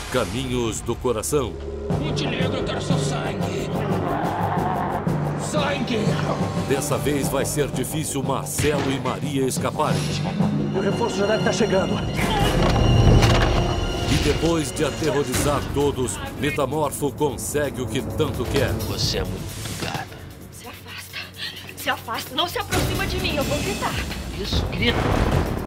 Caminhos do Coração. Montenegro, eu quero seu sangue. Sangue! Dessa vez vai ser difícil Marcelo e Maria escaparem. O reforço já deve estar chegando. E depois de aterrorizar todos, Metamorfo consegue o que tanto quer. Você é muito gata. Se afasta. Se afasta. Não se aproxima de mim. Eu vou gritar. Isso, grita.